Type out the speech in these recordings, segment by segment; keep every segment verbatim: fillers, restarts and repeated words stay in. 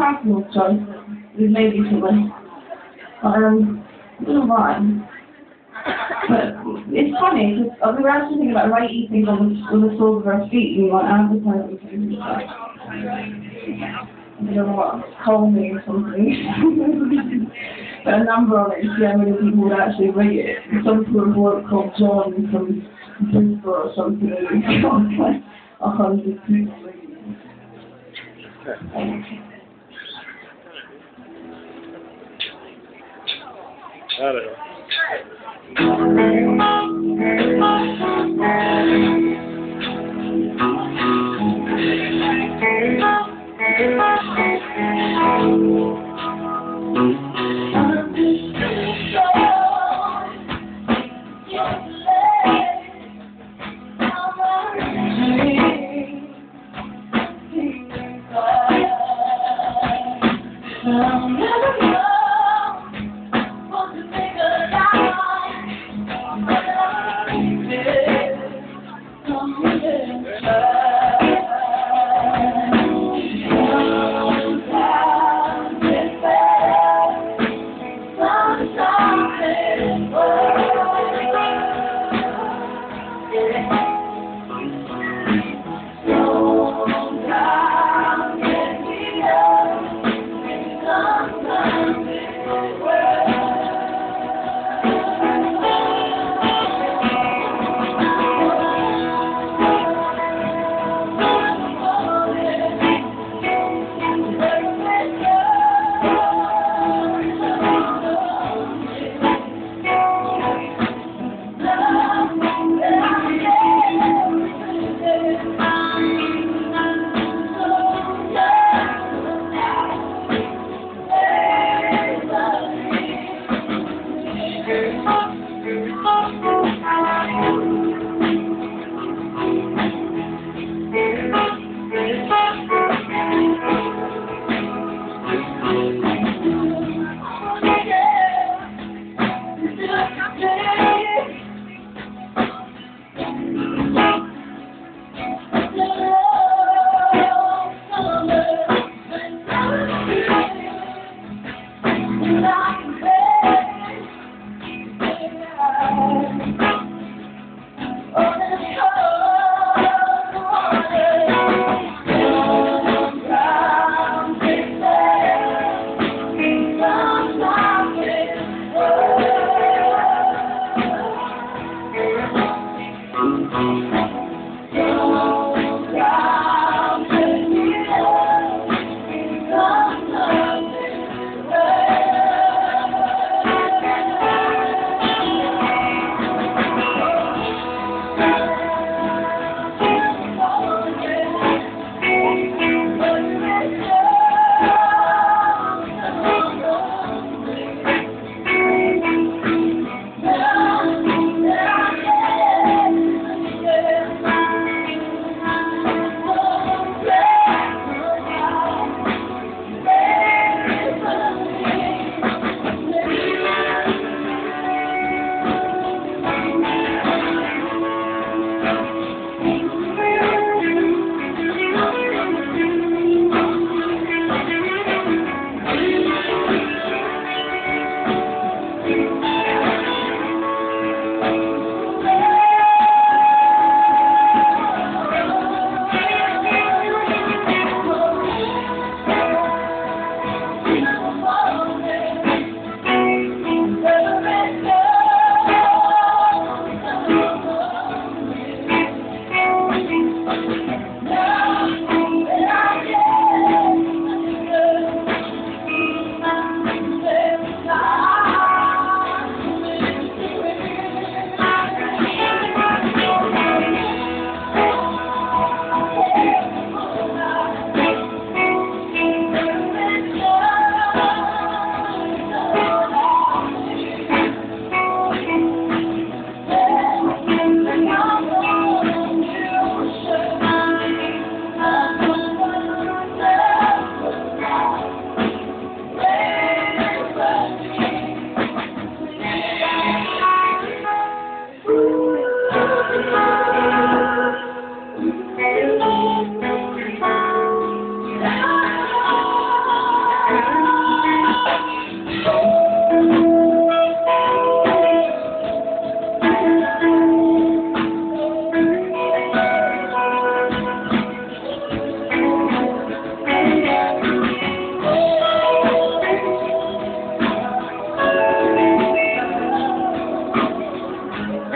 personal choice is maybe to win. Um, I don't know why. But it's funny, because uh, we were actually thinking about right eating on the, on the soles of our feet and we want advertising things and stuff. I don't know what, calming or something. But a number on it to see how many people would actually rate it. Some poor bloke called John from Bristol or something, and he's got like a hundred people rating it. I don't know.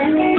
Bye.